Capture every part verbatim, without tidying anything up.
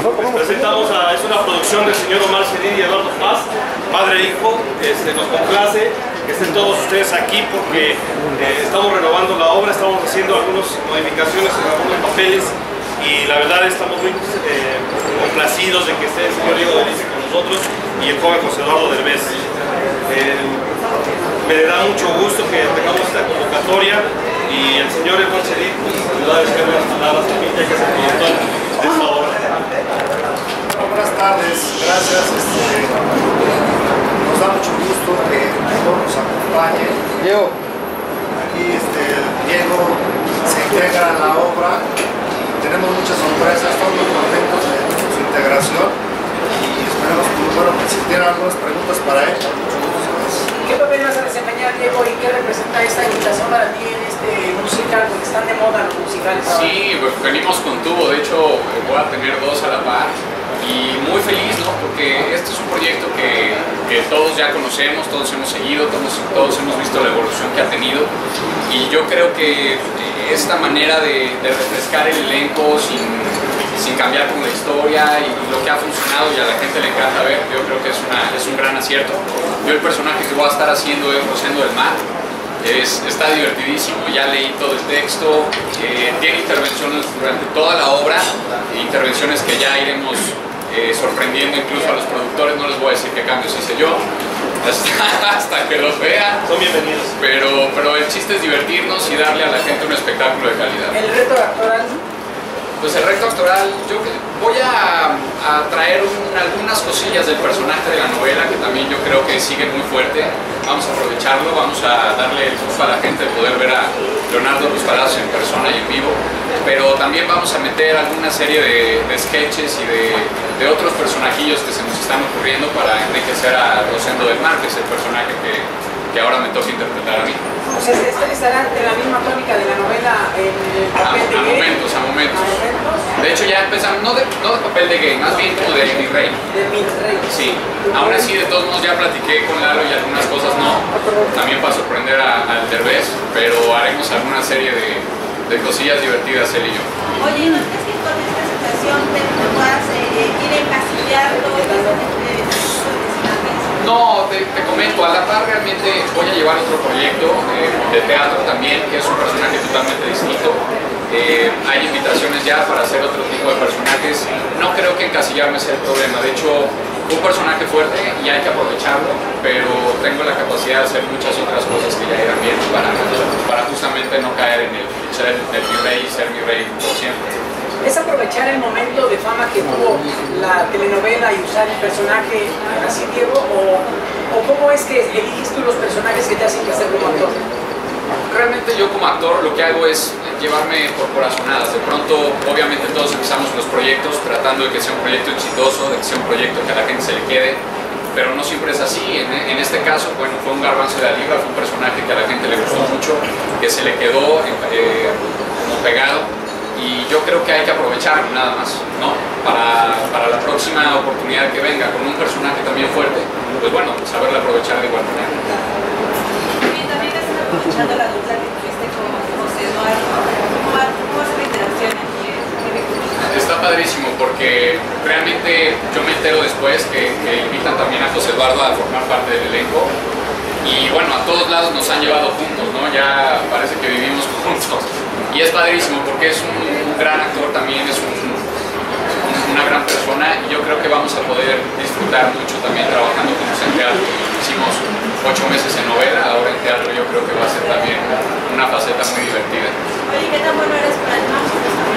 Les presentamos a, es una producción del señor Omar Cedid y Eduardo Paz, padre e hijo. Este, nos complace que estén todos ustedes aquí porque eh, estamos renovando la obra, estamos haciendo algunas modificaciones en algunos papeles y la verdad estamos muy eh, complacidos de que esté el señor Diego Delice con nosotros y el joven José Eduardo Derbez. Eh, me da mucho gusto que tengamos esta convocatoria y el señor Omar Cedid pues, ayuda a decir unas palabras también, ya que es el productor de esta obra. Buenas tardes, gracias. Este, nos da mucho gusto que Diego nos acompañe. Diego. Aquí este, Diego se integra a la obra. Tenemos muchas sorpresas, estamos muy contentos de su integración y esperamos que, bueno, que si tienen algunas preguntas para él. ¿Qué papel vas a desempeñar, Diego, y qué representa esta invitación para ti en este musical? Porque están de moda los musicales ahora. Sí, pues venimos con tubo, de hecho voy a tener dos a la par y muy feliz, ¿no? Porque este es un proyecto que, que todos ya conocemos, todos hemos seguido, todos, todos hemos visto la evolución que ha tenido y yo creo que esta manera de, de refrescar el elenco sin, sin cambiar con la historia y lo que ha funcionado y a la gente le encanta ver, yo creo que es, una, es un gran acierto. Yo el personaje que voy a estar haciendo es Rosendo del Mar. Es, está divertidísimo, ya leí todo el texto, eh, tiene intervenciones durante toda la obra, intervenciones que ya iremos eh, sorprendiendo incluso a los productores, no les voy a decir qué cambios hice yo, hasta, hasta que los vean. Son bienvenidos. Pero, pero el chiste es divertirnos y darle a la gente un espectáculo de calidad. ¿El reto actoral? Pues el reto actoral, yo voy a, a traer un, algunas cosillas del personaje de la novela que también yo creo que sigue muy fuerte. Vamos a aprovecharlo, vamos a darle el gusto a la gente de poder ver a Leonardo Ruiz Palacios en persona y en vivo, pero también vamos a meter alguna serie de, de sketches y de, de otros personajillos que se nos están ocurriendo para enriquecer a Rosendo del Mar, que es el personaje que, que ahora me toca interpretar a mí. O sea, estará de la misma tónica de la novela en el papel a, de a gay. momentos, a momentos. ¿A momentos? De hecho ya empezamos, no de, no de papel de gay, más bien como de mi rey. De mi rey. Sí, aún así de todos modos ya platiqué con Lalo y algunas cosas no, también para sorprender a- al Derbez, pero haremos alguna serie de, de cosillas divertidas él y yo. Oye, ¿no crees que con esta situación te puedas eh, ir encasillando No, te, te comento, a la par realmente voy a llevar otro proyecto eh, de teatro también, que es un personaje totalmente distinto. Eh, hay invitaciones ya para hacer otro tipo de personajes. No creo que encasillarme sea el problema. De hecho, un personaje fuerte y hay que aprovecharlo, pero tengo la capacidad de hacer muchas otras cosas que ya irán bien para, para justamente no caer en el ser el, el mi rey y ser mi rey por siempre. ¿Es aprovechar el momento de fama que tuvo la telenovela y usar el personaje así, Diego? ¿O, o cómo es que eliges tú los personajes que te hacen crecer como actor? Realmente yo como actor lo que hago es llevarme por corazonadas. De pronto, obviamente todos empezamos los proyectos tratando de que sea un proyecto exitoso, de que sea un proyecto que a la gente se le quede, pero no siempre es así. En, en este caso, bueno, fue un garbanzo de la libra, fue un personaje que a la gente le gustó mucho, que se le quedó eh, como pegado. Y yo creo que hay que aprovecharlo nada más, ¿no? Para, para la próxima oportunidad que venga con un personaje también fuerte, pues bueno, saberlo aprovechar de igual manera. Y también estás aprovechando la dupla que tuviste con José Eduardo. ¿Cómo va, cómo va a ser la interacción aquí? Está padrísimo porque realmente yo me entero después que, que invitan también a José Eduardo a formar parte del elenco. Y bueno, a todos lados nos han llevado juntos, ¿no? Ya parece que vivimos juntos. Y es padrísimo porque es un, un gran actor también, es un, un, una gran persona y yo creo que vamos a poder disfrutar mucho también trabajando con en teatro. Hicimos ocho meses en novela, ahora en teatro yo creo que va a ser también una faceta muy divertida. Oye, ¿qué tan bueno eres para el mambo?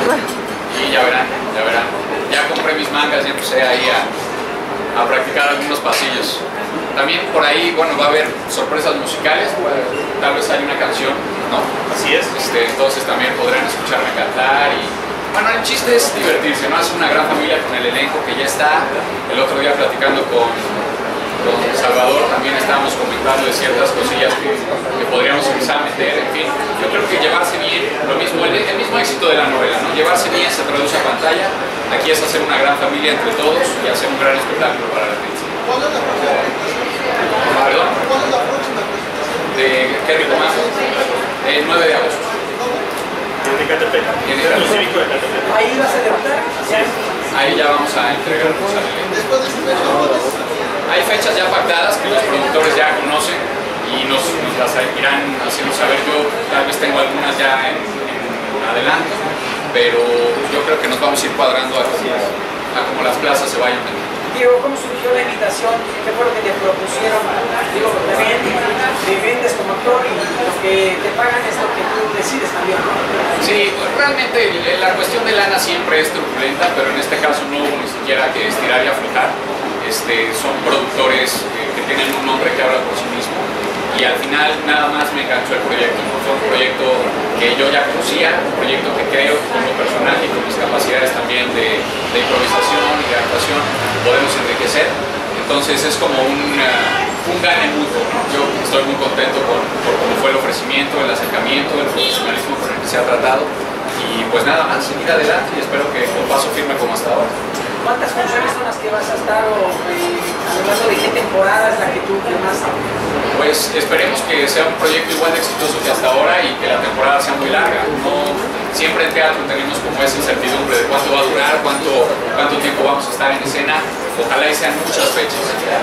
Y ya verán, ya verán. Ya compré mis mangas y empecé ahí a, a practicar algunos pasillos. También por ahí, bueno, va a haber sorpresas musicales, tal vez hay una canción, ¿no? Así es. Este, entonces también podrán escucharme cantar y... Bueno, el chiste es divertirse, ¿no? Es una gran familia con el elenco que ya está. El otro día platicando con, con Salvador también estábamos comentando de ciertas cosillas que, que podríamos empezar a meter, en fin. Yo creo que llevarse bien, lo mismo, el, el mismo éxito de la novela, ¿no? Llevarse bien se traduce a pantalla. Aquí es hacer una gran familia entre todos y hacer un gran espectáculo para la gente. ¿Cuándo es la próxima presentación? ¿Perdón? ¿Cuándo es la próxima presentación? De Kerry Tomás, el nueve de agosto. En Ecatepec. En Centro Ecatepec. Cívico de Ecatepec. Ahí vas a debutar. Así es. ahí ya vamos a entregar mucha alegría. Después de su fecha, Hay fechas ya pactadas que los productores ya conocen y nos, nos las irán haciendo saber. Yo tal vez tengo algunas ya en, en adelanto, pero yo creo que nos vamos a ir cuadrando a como, a como las plazas se vayan. Diego, ¿cómo surgió la invitación? ¿Qué fue lo que te propusieron? Digo, también te vendes como actor y lo que te pagan es lo que tú decides también, ¿no? Sí, pues realmente la cuestión de lana siempre es turbulenta, pero en este caso no hubo ni siquiera que estirar y aflojar. Este, son productores eh, que tienen un nombre que habla por sí mismo y al final nada más me enganchó el proyecto, ¿no? Fue un proyecto que yo ya conocía, un proyecto que creo que como personaje y con mis capacidades también de, de improvisación y de actuación podemos enriquecer. Entonces es como un, uh, un gane mutuo, ¿no? Yo estoy muy contento por, por cómo fue el ofrecimiento, el acercamiento, el profesionalismo con el que se ha tratado y pues nada más, seguir adelante y espero que con paso firme como hasta ahora. ¿Cuántas funciones son las que vas a estar o eh, hablando de qué temporada es la que tú filmaste? Pues esperemos que sea un proyecto igual de exitoso que hasta ahora y que la temporada sea muy larga. No, siempre en teatro tenemos como esa incertidumbre de cuánto va a durar, cuánto, cuánto tiempo vamos a estar en escena. Ojalá y sean muchas fechas.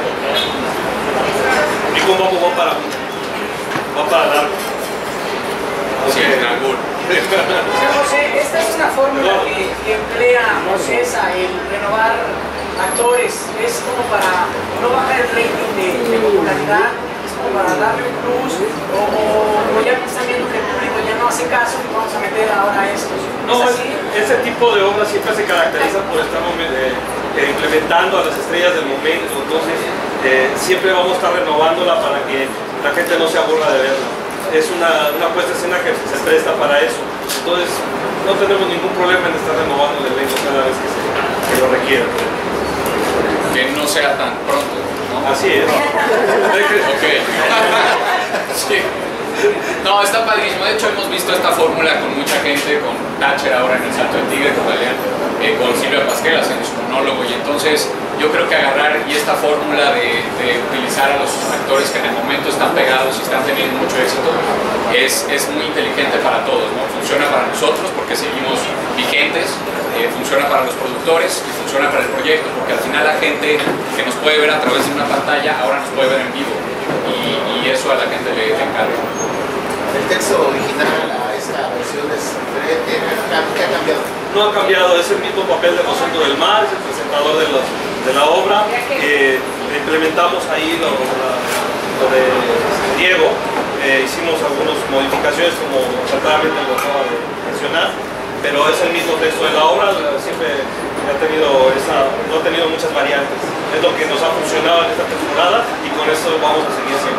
¿Y cómo va para va para largo? Sí, en algún. José, esta es una fórmula que, que emplea Ocesa, el renovar actores, es como para no bajar el rating de, de popularidad, es como para darle un plus, o, o, o ya están viendo que el público ya no hace caso y vamos a meter ahora estos. No, ¿Es así? ese tipo de obras siempre se caracteriza por estar eh, eh, implementando a las estrellas del momento, entonces eh, siempre vamos a estar renovándola para que la gente no se aburra de verla. Es una, una puesta de escena que se presta para eso, entonces no tenemos ningún problema en estar renovando el elenco cada vez que, se, que lo requiera. Que no sea tan pronto, ¿no? Así es. Ok. Sí. No, está padrísimo. De hecho, hemos visto esta fórmula con mucha gente, con Thatcher ahora en El Salto del Tigre, con Galeán, eh, con Silvia Pasquel haciendo su monólogo. Y entonces, yo creo que agarrar y esta fórmula de, de utilizar a los actores que en el momento están pegados y están teniendo mucho éxito es, es muy inteligente para todos, ¿no? Funciona para nosotros porque seguimos vigentes, eh, funciona para los productores y funciona para el proyecto, porque al final la gente que nos puede ver a través de una pantalla ahora nos puede ver en vivo. Y, y eso a la gente le, le encanta. el texto original a esta versión es diferente. ¿Qué ha cambiado? No ha cambiado, es el mismo papel de Nosotros del Mar, es el presentador de, los, de la obra. Eh, implementamos ahí lo, la, lo de Diego, eh, hicimos algunas modificaciones como exactamente lo acaba de mencionar, pero es el mismo texto de la obra, siempre ha tenido esa, no ha tenido muchas variantes. Es lo que nos ha funcionado en esta temporada y con eso vamos a seguir siempre.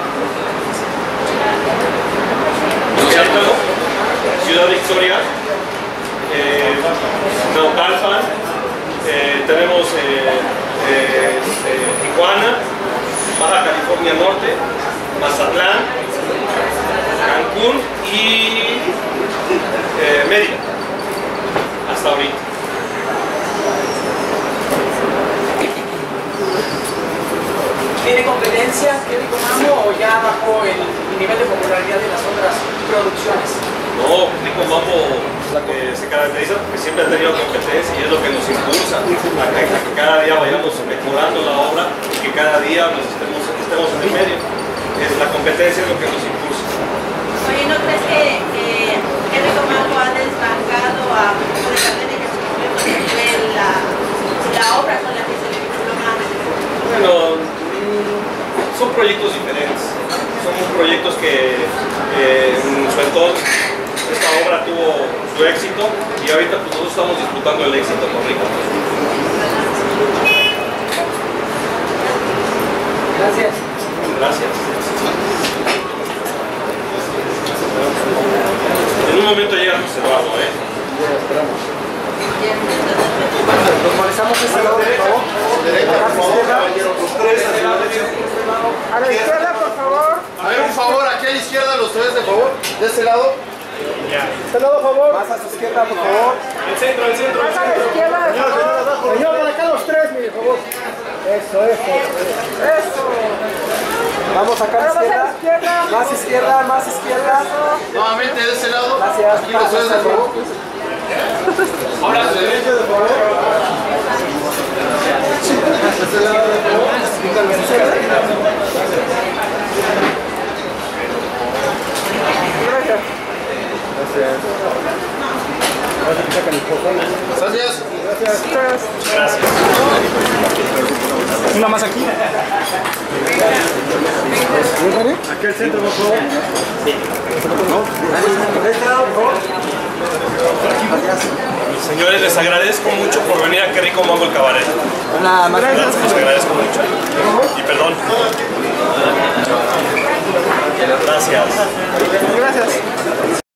Ciudad Victoria, eh, Naucalpan, eh, tenemos eh, eh, eh, Tijuana, Baja California Norte, Mazatlán, Cancún y eh, Mérida, hasta ahorita. ¿Tiene competencia, Kevin Mambo, o ya bajó el nivel de popularidad de las otras producciones? No, Nico Mambo eh, se caracteriza porque siempre ha tenido competencia y es lo que nos impulsa a que, a que cada día vayamos mejorando la obra y que cada día nos estemos, estemos en el medio. Es, la competencia es lo que nos impulsa. Oye, ¿no crees que, que, que Nico Mambo ha desbancado a de la gente que se ve la, la obra con la que se le vinculó más? Bueno, son proyectos diferentes, son proyectos que eh, en su entonces esta obra tuvo su éxito y ahorita pues, nosotros estamos disfrutando el éxito con Rico. Gracias. Gracias. En un momento llega José Eduardo, ¿eh? Normalizamos este lado, por favor. A la izquierda, por favor. A ver, un favor, aquí a la izquierda, los tres, de favor. De ese lado. De este lado, por favor. Más a su izquierda, por favor. El centro, el centro. Más a la izquierda, por favor. Señor, para acá los tres, mi favor. Eso, eso. Eso. Vamos acá a la izquierda. Más izquierda, más izquierda. Nuevamente de ese lado. Gracias. Aquí los tres, de favor. Ahora, Derecho, de favor. Este lado de favor, quítale su cara. Gracias. Gracias. Gracias. Gracias. Gracias. Una más aquí. Aquí al centro, por favor. Señores, les agradezco mucho por venir a Qué Rico Mambo el Cabaret. Nada más. Gracias, les agradezco mucho. Y perdón. Gracias. Gracias.